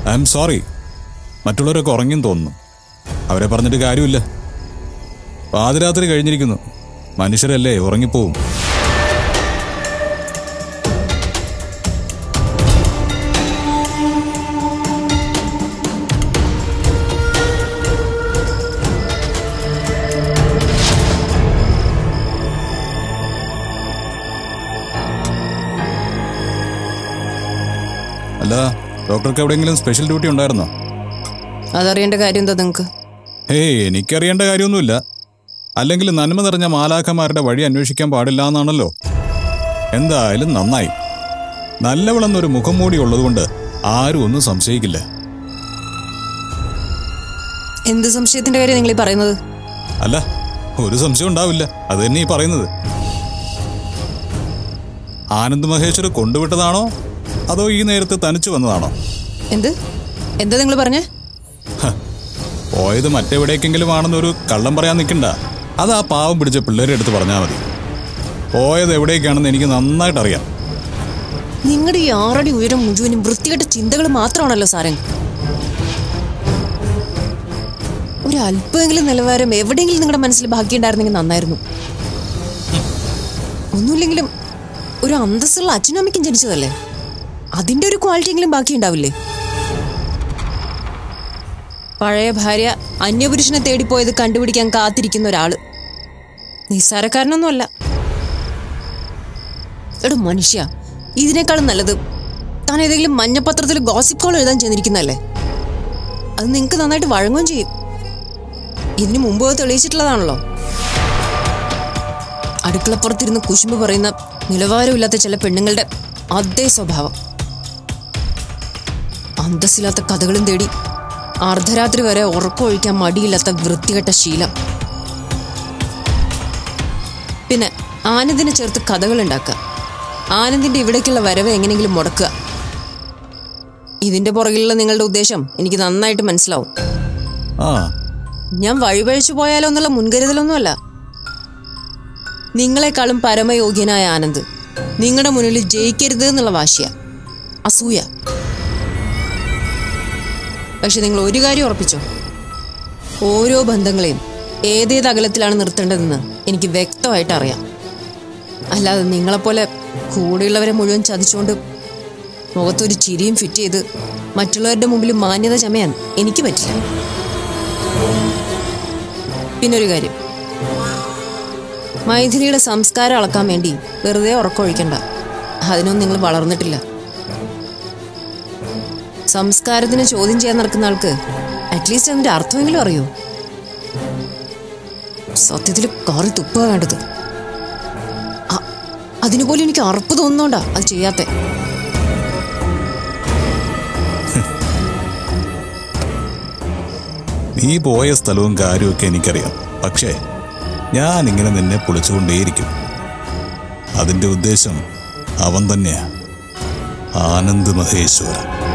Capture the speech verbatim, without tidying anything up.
I am sorry. മറ്റുള്ളവരൊക്കെ ഉറങ്ങിയെന്ന് തോന്നുന്നു. അവരെ പറഞ്ഞിട്ട് കാര്യമില്ല. പാതിരാത്രി കഴിഞ്ഞിരിക്കുന്നു. മനുഷ്യരല്ലേ, ഉറങ്ങിപ്പോവും. അല്ല, ഡോക്ടർക്ക് എവിടെയെങ്കിലും സ്പെഷ്യൽ ഡ്യൂട്ടി ഉണ്ടായിരുന്നോ? അതറിയേണ്ട കാര്യം എന്താ നിങ്ങൾക്ക്? ഏയ്, എനിക്കറിയേണ്ട കാര്യമൊന്നുമില്ല. അല്ലെങ്കിൽ നന്മ നിറഞ്ഞ മാലാഖമാരുടെ വഴി അന്വേഷിക്കാൻ പാടില്ല എന്നാണല്ലോ. എന്തായാലും നന്നായി. നല്ലവളെന്നൊരു മുഖം മൂടി ഉള്ളതുകൊണ്ട് ആരും ഒന്നും സംശയിക്കില്ല. എന്ത് സംശയത്തിന്റെ കാര്യം നിങ്ങൾ ഈ പറയുന്നത്? അല്ല, ഒരു സംശയം ഉണ്ടാവില്ല. അത് തന്നെ ഈ പറയുന്നത്. ആനന്ദ് മഹേശ്വർ കൊണ്ടുവിട്ടതാണോ അതോ ഈ നേരത്തെ തനിച്ചു വന്നതാണോ? എന്ത് എന്താ നിങ്ങൾ പറഞ്ഞേ? പോയത് മറ്റെവിടേക്കെങ്കിലും ആണെന്നൊരു കള്ളം പറയാൻ നിൽക്കണ്ട. അത് ആ പാവം പിടിച്ച പിള്ളേരെ എടുത്ത് പറഞ്ഞാൽ മതി. പോയത് എവിടേക്കാണെന്ന് എനിക്ക് നന്നായിട്ട് അറിയാം. നിങ്ങളുടെ ഈ ആറടി ഉയരം മുഴുവനും വൃത്തികെട്ട ചിന്തകൾ മാത്രമാണല്ലോ സാറേ. ഒരു അല്പമെങ്കിലും നിലവാരം എവിടെയെങ്കിലും നിങ്ങളുടെ മനസ്സിൽ ബാക്കിയുണ്ടായിരുന്നെങ്കിൽ നന്നായിരുന്നു. ഒന്നുമില്ലെങ്കിലും ഒരു അന്തസ്സുള്ള അച്ഛനും അമ്മയ്ക്കും ജനിച്ചതല്ലേ, അതിന്റെ ഒരു ക്വാളിറ്റി എങ്കിലും ബാക്കി ഉണ്ടാവില്ലേ? പഴയ ഭാര്യ അന്യപുരുഷനെ തേടിപ്പോയത് കണ്ടുപിടിക്കാൻ കാത്തിരിക്കുന്ന ഒരാള് നിസ്സാരക്കാരനൊന്നുമല്ല. എടോ മനുഷ്യ, ഇതിനേക്കാളും നല്ലത് താൻ ഏതെങ്കിലും മഞ്ഞപ്പത്രത്തിൽ ഗോസിപ്പ് കോൾ എഴുതാൻ ചെന്നിരിക്കുന്നല്ലേ. അത് നിങ്ങൾക്ക് നന്നായിട്ട് വഴങ്ങുകയും ചെയ്യും. ഇതിനു മുമ്പ് തെളിയിച്ചിട്ടുള്ളതാണല്ലോ. അടുക്കളപ്പുറത്തിരുന്ന് കുശുമ്പ് പറയുന്ന നിലവാരമില്ലാത്ത ചില പെണ്ണുങ്ങളുടെ അതേ സ്വഭാവം. അന്തസ്സില്ലാത്ത കഥകളും തേടി അർദ്ധരാത്രി വരെ ഉറക്കമൊഴിക്കാൻ മടിയില്ലാത്ത വൃത്തികെട്ട ശീലം. പിന്നെ ആനന്ദിനെ ചേർത്ത് കഥകൾ ഉണ്ടാക്കുക, ആനന്ദിന്റെ ഇവിടേക്കുള്ള വരവ് എങ്ങനെയെങ്കിലും മുടക്കുക. ഇതിന്റെ പുറകിലുള്ള നിങ്ങളുടെ ഉദ്ദേശം എനിക്ക് നന്നായിട്ട് മനസ്സിലാവും. ഞാൻ വഴിപഴിച്ചു പോയാലോ എന്നുള്ള മുൻകരുതലൊന്നുമല്ല. നിങ്ങളെക്കാളും പരമയോഗ്യനായ ആനന്ദ് നിങ്ങളുടെ മുന്നിൽ ജയിക്കരുത് എന്നുള്ള വാശിയ, അസൂയ. പക്ഷെ നിങ്ങൾ ഒരു കാര്യം ഉറപ്പിച്ചോ, ഓരോ ബന്ധങ്ങളെയും ഏതേത് അകലത്തിലാണ് നിർത്തേണ്ടതെന്ന് എനിക്ക് വ്യക്തമായിട്ട് അറിയാം. അല്ലാതെ നിങ്ങളെപ്പോലെ കൂടെയുള്ളവരെ മുഴുവൻ ചതിച്ചുകൊണ്ട് മുഖത്തൊരു ചിരിയും ഫിറ്റ് ചെയ്ത് മറ്റുള്ളവരുടെ മുമ്പിൽ മാന്യത ചമയാൻ എനിക്ക് പറ്റില്ല. പിന്നൊരു കാര്യം, മൈഥിലിയുടെ സംസ്കാരം അളക്കാൻ വേണ്ടി വെറുതെ ഉറക്കമൊഴിക്കണ്ട. അതിനൊന്നും നിങ്ങൾ വളർന്നിട്ടില്ല. സംസ്കാരത്തിന് ചോദ്യം ചെയ്യാൻ നടക്കുന്ന ആൾക്ക് അറ്റ്ലീസ്റ്റ് അതിന്റെ അർത്ഥമെങ്കിലും അറിയോ? സത്യത്തിൽ കാറി തുപ്പ വേണ്ടത്. അതിനുപോലും എനിക്ക് അറപ്പ് തോന്നുന്നോണ്ടാ അത് ചെയ്യാത്ത. നീ പോയ സ്ഥലവും കാര്യമൊക്കെ എനിക്കറിയാം. പക്ഷേ ഞാനിങ്ങനെ നിന്നെ പൊളിച്ചുകൊണ്ടേയിരിക്കും. അതിന്റെ ഉദ്ദേശം അവൻ തന്നെയാ, ആനന്ദ് മഹേശ്വർ.